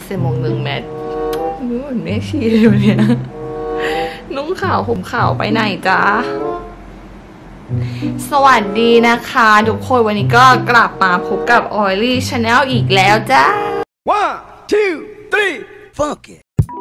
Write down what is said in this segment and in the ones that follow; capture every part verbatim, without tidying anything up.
เซมงหนึ่งแมทนี่เหมือนแม่ชีเลยเนี่ยนุ่งขาวผมขาวไปไหนจ๊ะสวัสดีนะคะทุกคนวันนี้ก็กลับมาพบกับ Oily Channel อีกแล้วจ้า one two three fuck it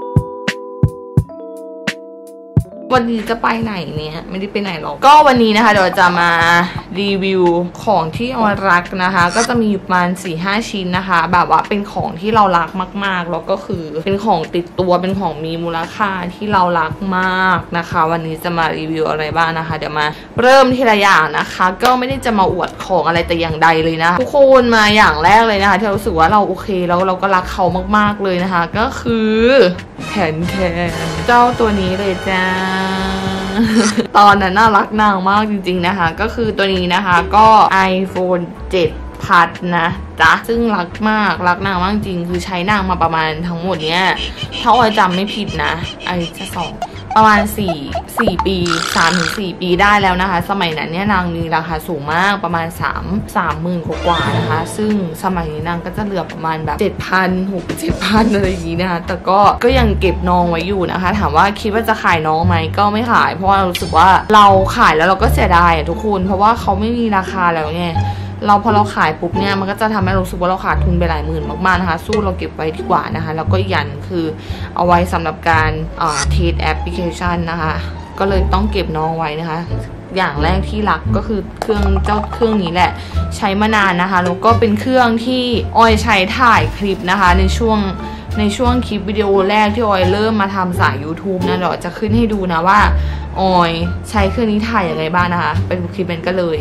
วันนี้จะไปไหนเนี่ยไม่ได้ไปไหนหรอกก็วันนี้นะคะเดี๋ยวจะมารีวิวของที่ออยรักนะคะก็จะมีประมาณ สี่ห้า ชิ้นนะคะแบบว่าเป็นของที่เรารักมากๆแล้วก็คือเป็นของติดตัวเป็นของมีมูลค่าที่เรารักมากนะคะวันนี้จะมารีวิวอะไรบ้างนะคะเดี๋ยวมาเริ่มทีละอย่างนะคะก็ไม่ได้จะมาอวดของอะไรแต่อย่างใดเลยนะทุกคนมาอย่างแรกเลยนะคะที่เรารู้สึกว่าเราโอเคแล้วเราก็รักเขามากๆเลยนะคะก็คือแทนแทนเจ้าตัวนี้เลยจ้าตอนนั้นน่ารักนางมากจริงๆนะคะก็คือตัวนี้นะคะก็ ไอโฟน เจ็ด พัดนะจ๊ะซึ่งรักมากรักนางมากจริงคือใช้นางมาประมาณทั้งหมดเนี้ยถ้าออยจำไม่ผิดนะไอจะสองประมาณสี่ สี่ปี สามถึงสี่ ปีได้แล้วนะคะสมัยนั้นเนี่ยนางมีราคาสูงมากประมาณ3 3หมื่นกว่าๆนะคะซึ่งสมัยนี้นางก็จะเหลือประมาณแบบ เจ็ดพัน หก เจ็ดพัน อะไรอย่างนี้นะคะแต่ก็ก็ยังเก็บน้องไว้อยู่นะคะถามว่าคิดว่าจะขายน้องไหมก็ไม่ขายเพราะว่ารู้สึกว่าเราขายแล้วเราก็เสียดายทุกคนเพราะว่าเขาไม่มีราคาแล้วไงเราพอเราขายปุ๊บเนี่ยมันก็จะทำให้เรารู้สึกว่าเราขาดทุนไปหลายหมื่นมากๆนะคะสู้เราเก็บไว้ดีกว่านะคะแล้วก็อีกอย่างคือเอาไว้สำหรับการเทสแอปพลิเคชันนะคะก็เลยต้องเก็บน้องไว้นะคะอย่างแรกที่รักก็คือเครื่องเจ้าเครื่องนี้แหละใช้มานานนะคะแล้วก็เป็นเครื่องที่ออยใช้ถ่ายคลิปนะคะในช่วงในช่วงคลิปวิดีโอแรกที่ออยเริ่มมาทำสาย YouTube นะเดี๋ยวจะขึ้นให้ดูนะว่าออยใช้เครื่องนี้ถ่ายยังไงบ้างนะคะไปดูคลิปมันก็เลย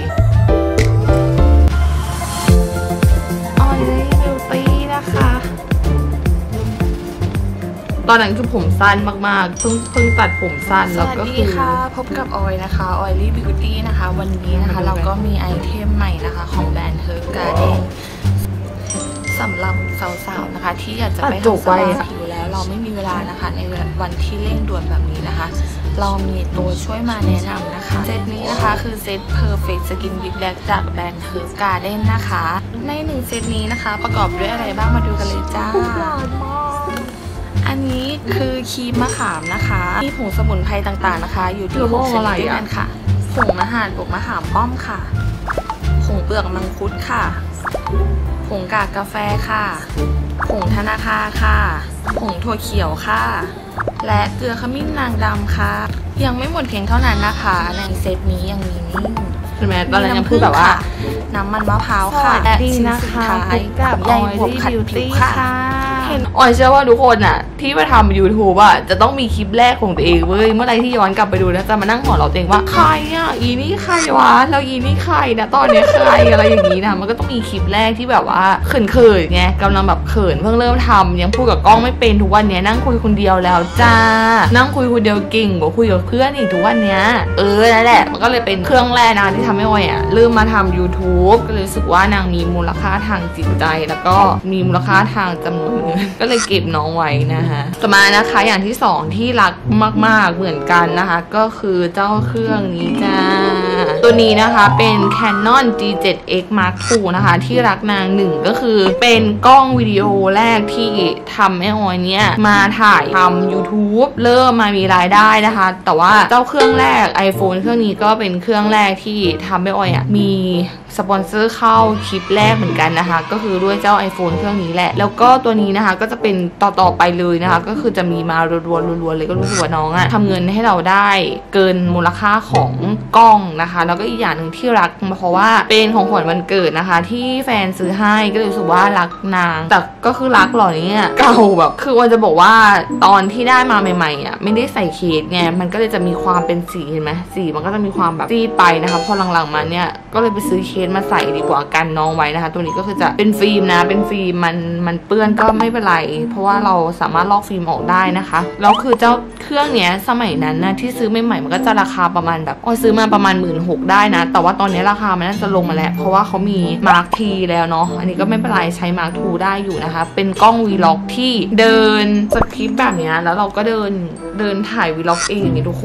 ตอนนั้นคือผมสั้นมากๆเพิ่งเพิ่งตัดผมสั้นแล้วก็คือสวัสดีค่ะพบกับออยนะคะ Oily Beauty นะคะวันนี้นะคะเราก็มีไอเทมใหม่นะคะของแบรนด์ Herb Garden สำหรับสาวๆนะคะที่อยากจะไปทำสปาผิวแล้วเราไม่มีเวลานะคะในวันที่เร่งด่วนแบบนี้นะคะเรามีตัวช่วยมาแนะนำนะคะเซตนี้นะคะคือเซต Perfect Skin With Black จากแบรนด์ Herb Garden นะคะในหนึ่งเซตนี้นะคะประกอบด้วยอะไรบ้างมาดูกันเลยจ้าอันนี้คือครีมมะขามนะคะมีผงสมุนไพรต่างๆนะคะอยู่ที่หกชนิดด้วยกันค่ะผงมะหานผงมะขามป้อมค่ะผงเปลือกมังคุดค่ะผงกากกาแฟค่ะผงธนาคาค่ะผงถั่วเขียวค่ะและเกลือขมิ้นนางดำค่ะยังไม่หมดเพียงเท่านั้นนะคะในเซตนี้ยังมีนี่ใช่ไหมตอนนั้นยังพูดแบบว่าน้ำมันมะพร้าวค่ะและชิ้นสุดท้ายใยบวบขัดผิวค่ะออยเชื่อว่าทุกคนอ่ะที่มาทำ YouTube อ่ะจะต้องมีคลิปแรกของตัวเองเว้ยเมื่อไรที่ย้อนกลับไปดูนะจะมานั่งหัวเราะตัวเองว่าใครอ่ะอีนี่ใครวะแล้วอีนี่ใครนะตอนนี้ใครอะไรอย่างนี้นะมันก็ต้องมีคลิปแรกที่แบบว่าเขินๆไงกำลังแบบเขินเพิ่งเริ่มทำยังพูดกับกล้องไม่เป็นทุกวันนี้นั่งคุยคนเดียวแล้วจ้านั่งคุยคนเดียวเก่งกว่าคุยกับเพื่อนอีกทุกวันนี้เออนั่นแหละมันก็เลยเป็นเครื่องแรกนะที่ทำให้ออยอ่ะเริ่มมาทำ YouTube ก็เลยรู้สึกว่านางมีมูลค่าทางจิตใจแล้วก็มีมูลค่าทางจำนวนเงินก็เลยเก็บน้องไว้นะคะต่อมานะคะอย่างที่สองที่รักมากๆเหมือนกันนะคะก็คือเจ้าเครื่องนี้จ้าตัวนี้นะคะเป็น Canon จี เซเว่น เอ็กซ์ มาร์ค ทู นะคะที่รักนางหนึ่งก็คือเป็นกล้องวิดีโอแรกที่ทำให้ออยเนี้ยมาถ่ายทำ YouTube เริ่มมามีรายได้นะคะแต่ว่าเจ้าเครื่องแรก iPhone เครื่องนี้ก็เป็นเครื่องแรกที่ทำให้ออยอ่ะมีสปอนเซอร์เข้าคลิปแรกเหมือนกันนะคะก็คือด้วยเจ้า iPhone เครื่องนี้แหละแล้วก็ตัวนี้นะคะก็จะเป็นต่อๆไปเลยนะคะก็คือจะมีมารัวๆรัวๆเลยก็รู้สึกว่าน้องอะทำเงินให้เราได้เกินมูลค่าของกล้องนะคะแล้วก็อีกอย่างหนึ่งที่รักเพราะว่าเป็นของขวัญวันเกิดนะคะที่แฟนซื้อให้ก็เลยรู้สึกว่ารักนางแต่ก็คือรักหล่อนี้เก่าแบบคือวันจะบอกว่าตอนที่ได้มาใหม่ๆอ่ะไม่ได้ใส่เคสไงมันก็เลยจะมีความเป็นสีเห็นไหมสีมันก็จะมีความแบบซีดไปนะคะพอหลังๆมาเนี่ยก็เลยไปซื้อเคสมาใส่ดีกว่ากันน้องไว้นะคะตัวนี้ก็คือจะเป็นฟิล์มนะเป็นฟิล์มมันมันเปื้อนก็ไม่เป็นไรเพราะว่าเราสามารถลอกฟิล์มออกได้นะคะแล้วคือเจ้าเครื่องเนี้ยสมัยนั้นนะที่ซื้อใหม่ๆมันก็จะราคาประมาณแบบอ๋อซื้อมาประมาณหมื่นหกได้นะแต่ว่าตอนนี้ราคามันน่าจะลงมาแล้วเพราะว่าเขามีมาร์คทีแล้วเนาะอันนี้ก็ไม่เป็นไรใช้มาร์คทูได้อยู่นะคะเป็นกล้องวีล็อกที่เดินสคริปต์แบบนี้แล้วเราก็เดินเดินถ่ายวีล็อกเองอย่างนี้ทุกคน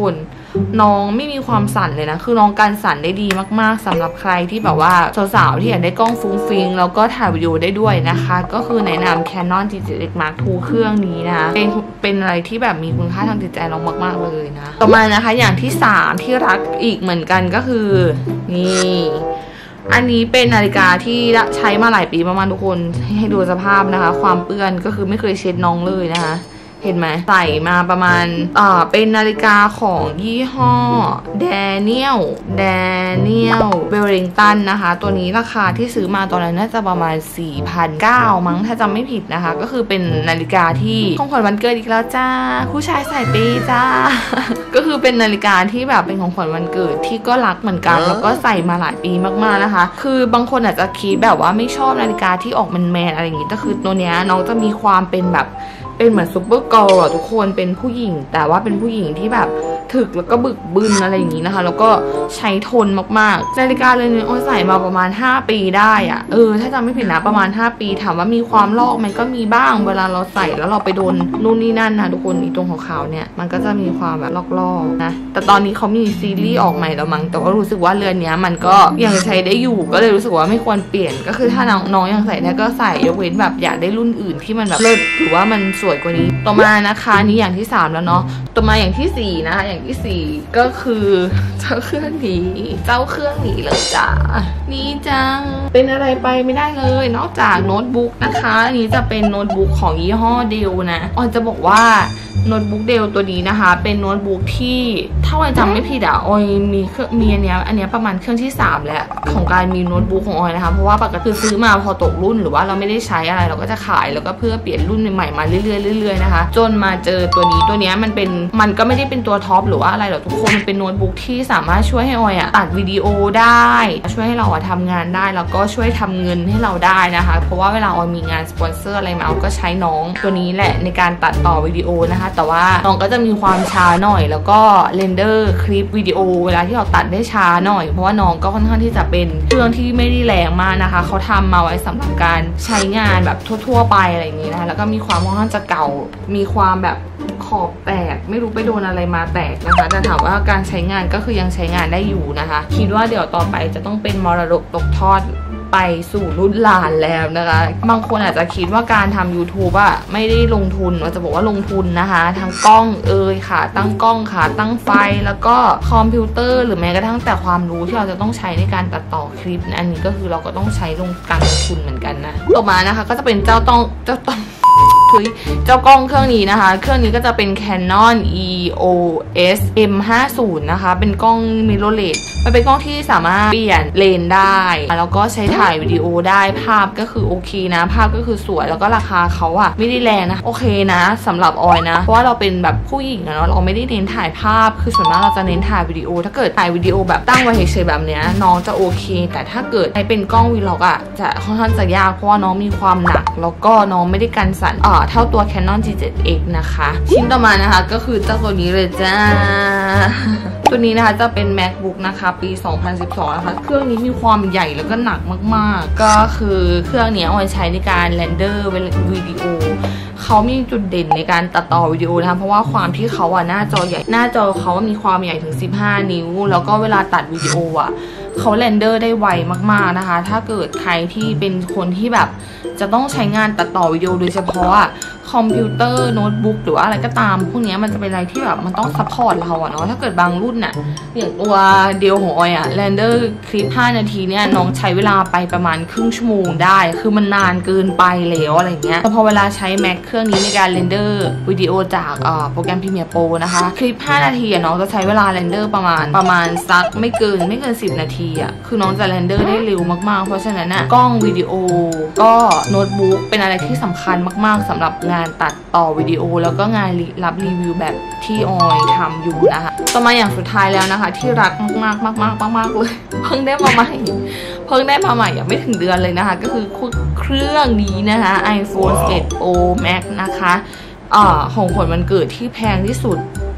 น้องไม่มีความสั่นเลยนะคือน้องการสั่นได้ดีมากๆสำหรับใครที่แบบว่าสาวๆที่อยากได้กล้องฟุ้งฟิ้งแล้วก็ถ่ายวิดีโอได้ด้วยนะคะก็คือแนะนำ Canon จี เจ็ด เอ็กซ์ มาร์ค ทู เครื่องนี้นะเป็นเป็นอะไรที่แบบมีคุณค่าทางจิตใจเรามากๆเลยนะต่อมานะคะอย่างที่สามที่รักอีกเหมือนกันก็คือนี่อันนี้เป็นนาฬิกาที่ใช้มาหลายปีมากๆทุกคนให้ดูสภาพนะคะความเปื้อนก็คือไม่เคยเช็ดน้องเลยนะคะเห็นไหมใส่มาประมาณอ่าเป็นนาฬิกาของยี่ห้อ Daniel Daniel Wellington นะคะตัวนี้ราคาที่ซื้อมาตอนนั้นน่าจะประมาณ สี่พันเก้าร้อย มั้งถ้าจำไม่ผิดนะคะก็คือเป็นนาฬิกาที่ของขวัญวันเกิดอีกแล้วจ้าผู้ชายใส่ปีจ้า ก็คือเป็นนาฬิกาที่แบบเป็นของขวัญวันเกิดที่ก็รักเหมือนกันแล้วก็ใส่มาหลายปีมากๆนะคะคือบางคนอาจจะคิดแบบว่าไม่ชอบนาฬิกาที่ออกแมนๆอะไรอย่างงี้แต่คือตัวเนี้ยน้องจะมีความเป็นแบบเป็นเหมือนซูเปอร์เกิร์ลอะทุกคนเป็นผู้หญิงแต่ว่าเป็นผู้หญิงที่แบบถึกแล้วก็บึกบึนอะไรอย่างนี้นะคะแล้วก็ใช้ทนมากๆนาฬิกาเรือนนี้โอ้ยใส่มาประมาณห้าปีได้อะเออถ้าจำไม่ผิดนะประมาณห้าปีถามว่ามีความลอกมันก็มีบ้างเวลาเราใส่แล้วเราไปโดนนู่นนี่นั่นนะทุกคนอีตรงของเขาเนี่ยมันก็จะมีความแบบลอกๆนะแต่ตอนนี้เขามีซีรีส์ออกใหม่แล้วมั้งแต่ว่ารู้สึกว่าเรือนนี้มันก็ยังใช้ได้อยู่ก็เลยรู้สึกว่าไม่ควรเปลี่ยนก็คือถ้าน้องๆยังใส่ได้ก็ใส่ยกเว้นแบบอยากได้รุ่นอื่นที่มันแบบเลิศหรือว่ามันสวยกว่านี้ต่อมานะคะนี่อย่างที่สามแล้วเนาะต่อมาอย่างที่สี่นะคะอย่างที่สี่ก็คือเจ้าเครื่องนี้เจ้าเครื่องนี้เลยจ้านี่จังเป็นอะไรไปไม่ได้เลยนอกจากโน้ตบุ๊กนะคะอันนี้จะเป็นโน้ตบุ๊กของยี่ห้อเดลนะออนจะบอกว่าโน้ตบุ๊กเดลตัวนี้นะคะเป็นโน้ตบุ๊กที่ถ้าออยจำไม่ผิดอ่ะออยมีเครื่องมีอันเนี้ยอันเนี้ยประมาณเครื่องที่สามแล้วของการมีโน้ตบุ๊กของออยนะคะเพราะว่าปกติซื้อมาพอตกรุ่นหรือว่าเราไม่ได้ใช้อะไรเราก็จะขายแล้วก็เพื่อเปลี่ยนรุ่นใหม่ๆมาเรื่อยๆเรื่อยๆนะคะจนมาเจอตัวนี้ตัวเนี้ยมันเป็นมันก็ไม่ได้เป็นตัวท็อปหรือว่าอะไรหรอกทุกคนมันเป็นโน้ตบุ๊กที่สามารถช่วยให้ออยอ่ะตัดวิดีโอได้ช่วยให้เราอ่ะทำงานได้แล้วก็ช่วยทำเงินให้เราได้นะคะเพราะว่าเวลาออยมีงานสปอนเซอร์อะไรมาออยก็ใช้น้องตัวนี้แหละในการตัดต่อวิดีโอนะคะแต่ว่าน้องก็จะมีความช้าหน่อยแล้วก็เรนเดอร์คลิปวิดีโอเวลาที่เราตัดได้ช้าหน่อยเพราะว่าน้องก็ค่อนข้างที่จะเป็นเครื่องที่ไม่ได้แรงมากนะคะเขาทำมาไว้สำหรับการใช้งานแบบทั่วๆไปอะไรอย่างนี้นะคะแล้วก็มีความค่อนข้างจะเก่ามีความแบบขอบแตกไม่รู้ไปโดนอะไรมาแตกนะคะแต่ถามว่าการใช้งานก็คือยังใช้งานได้อยู่นะคะคิดว่าเดี๋ยวต่อไปจะต้องเป็นมรดกตกทอดไปสู่รุ่นหลานแล้วนะคะบางคนอาจจะคิดว่าการทำ ยูทูบ อะไม่ได้ลงทุนเราจะบอกว่าลงทุนนะคะทั้งกล้องเอ่ยค่ะตั้งกล้องค่ะตั้งไฟแล้วก็คอมพิวเตอร์หรือแม้กระทั่งแต่ความรู้ที่เราจะต้องใช้ในการตัดต่อคลิปนะอันนี้ก็คือเราก็ต้องใช้ลงการลงทุนเหมือนกันนะต่อมานะคะก็จะเป็นเจ้าต้องเจ้าต้องทุยเจ้ากล้องเครื่องนี้นะคะเครื่องนี้ก็จะเป็น Canon อี โอ เอส เอ็ม ห้าสิบ นะคะเป็นกล้อง mirrorless มันเป็นกล้องที่สามารถเปลี่ยนเลนได้แล้วก็ใช้ถ่ายวิดีโอได้ภาพก็คือโอเคนะภาพก็คือสวยแล้วก็ราคาเขาอะไม่ได้แรงนะโอเคนะสำหรับออยนะเพราะว่าเราเป็นแบบผู้หญิงอะเนาะเราไม่ได้เน้นถ่ายภาพคือส่วนมากเราจะเน้นถ่ายวิดีโอถ้าเกิดถ่ายวิดีโอแบบตั้งไว้เฉยๆแบบเนี้ยน้องจะโอเคแต่ถ้าเกิดใช้เป็นกล้องวีล็อกอะจะค่อนข้างจะยากเพราะว่าน้องมีความหนักแล้วก็น้องไม่ได้กันสั่นอ่าเท่าตัว Canon จี เจ็ด เอ็กซ์ นะคะชิ้นต่อมานะคะก็คือเจ้าตัวนี้เลยจ้า ตัวนี้นะคะจะเป็น MacBook นะคะปี สองพันสิบสอง นะคะเครื่องนี้มีความใหญ่แล้วก็หนักมากๆก็คือเครื่องนี้เอาไว้ใช้ในการเรนเดอร์วิดีโอเขามีจุดเด่นในการตัดต่อวิดีโอนะคะเพราะว่าความที่เขาอะหน้าจอใหญ่หน้าจอเขามีความใหญ่ถึงสิบห้านิ้วแล้วก็เวลาตัดวิดีโออะเขาเรนเดอร์ได้ไวมากๆนะคะถ้าเกิดใครที่เป็นคนที่แบบจะต้องใช้งานตัดต่อวิดีโอโดยเฉพาะคอมพิวเตอร์โน้ตบุ๊กหรือว่าอะไรก็ตามพวกนี้มันจะเป็นอะไรที่แบบมันต้องซัพพอร์ตเราอะเนาะถ้าเกิดบางรุ่นน่ะอย่างตัวเดียวของออยอะเรนเดอร์คลิปห้านาทีเนี่ยน้องใช้เวลาไปประมาณครึ่งชั่วโมงได้คือมันนานเกินไปแล้วอะไรเงี้ยแต่พอเวลาใช้ Mac เครื่องนี้ในการเรนเดอร์วิดีโอจากโปรแกรม Premiere Pro นะคะคลิปห้านาทีอะน้องจะใช้เวลาเรนเดอร์ประมาณประมาณสักไม่เกินไม่เกินสิบนาทีอะคือน้องจะเรนเดอร์ได้เร็วมากๆเพราะฉะนั้นน่ะกล้องวิดีโอก็โน้ตบุ๊กเป็นอะไรที่สำคัญมากๆสำหรับงานตัดต่อวิดีโอแล้วก็งานรับรีวิวแบบที่ออยทำอยู่นะคะต่อมาอย่างสุดท้ายแล้วนะคะที่รักมากๆมากๆมากๆเลยเพิ่งได้มาใหม่เพิ่งได้มาใหม่ยังไม่ถึงเดือนเลยนะคะก็คือเครื่องนี้นะคะ iPhone สิบเอ็ด Pro Max นะคะอ่าของขวัญวันเกิดที่แพงที่สุด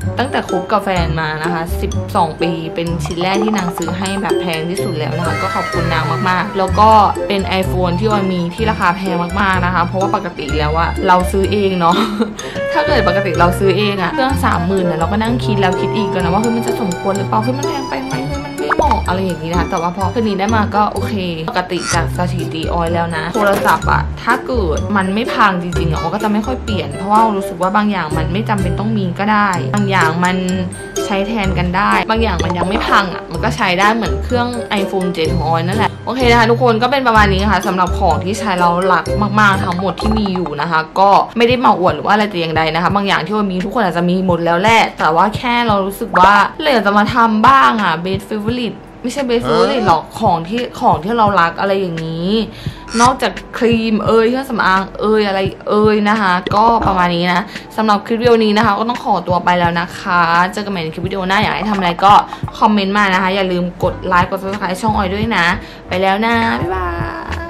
ตั้งแต่คบกับแฟนมานะคะสิบสองปีเป็นชิ้นแรกที่นางซื้อให้แบบแพงที่สุดแล้วนะคะก็ขอบคุณนางมากๆแล้วก็เป็น iPhone ที่ออยมีที่ราคาแพงมากๆนะคะเพราะว่าปกติแล้วอะเราซื้อเองเนาะ ถ้าเกิดปกติเราซื้อเองอะเครื่องสามหมื่นเนี่ยเราก็นั่งคิดแล้วคิดอีกกันนะว่าเฮ้ยมันจะสมควรหรือเปล่าเฮ้ยมันแพงไปไหมเฮ้ยมันไม่เหมาะอะไรอย่างนี้นะคะแต่ว่าพอคืนนี้ได้มาก็โอเคปกติจากสถิติออยแล้วนะโทรศัพท์อะถ้าเกิดมันไม่พังจริงๆอะออยก็จะไม่ค่อยเปลี่ยนเพราะว่ารู้สึกว่าบางอย่างมันไม่จำเป็นต้องมีก็ได้บางอย่างมันใช้แทนกันได้บางอย่างมันยังไม่พังอะมันก็ใช้ได้เหมือนเครื่อง iPhone เจ็ดของออยนั่นแหละโอเคนะคะทุกคนก็เป็นประมาณนี้ค่ะสำหรับของที่ใช้เราหลักมากๆทั้งหมดที่มีอยู่นะคะก็ไม่ได้มาอวดหรือว่าอะไรแต่อย่างใดนะคะบางอย่างที่ออยมีทุกคนอาจจะมีหมดแล้วแหละแต่ว่าแค่เรารู้สึกว่าเลยจะมาทำบ้างอ่ะ best favorite ไม่ใช่ best favorite หรอกของที่ของที่เรารักอะไรอย่างนี้นอกจากครีมเอยเครื่องสำอางเอยอะไรเอยนะคะก็ประมาณนี้นะสำหรับคลิปวิดีโอนี้นะคะก็ต้องขอตัวไปแล้วนะคะเจอกันใหม่ในคลิปวิดีโอหน้าอยากให้ทำอะไรก็คอมเมนต์มานะคะอย่าลืมกดไลค์กด ซับสไครบ์ ช่องออยด้วยนะไปแล้วนะบ๊ายบาย